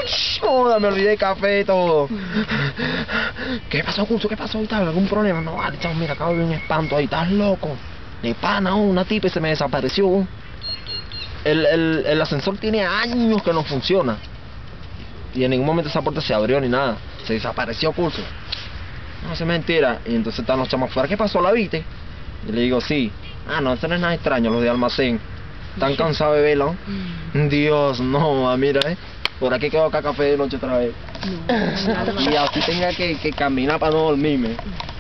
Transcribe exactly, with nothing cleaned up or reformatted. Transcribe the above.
Joda, me olvidé de café y todo. ¿Qué pasó, Curso? ¿Qué pasó? ¿Algún problema? No, vale, chamo, mira, acabo de ver un espanto ahí, estás loco. De pana, una tipa y se me desapareció. El, el, el ascensor tiene años que no funciona. Y en ningún momento esa puerta se abrió ni nada. Se desapareció, Curso. No, es mentira. Y entonces están los chamos afuera. ¿Qué pasó? ¿La viste? Y le digo, sí. Ah, no, eso no es nada extraño, los de almacén. ¿Están cansados de verlo? Dios, no, mira, eh. Por aquí quedó acá café de noche otra vez. No, y así tenga que, que caminar para no dormirme.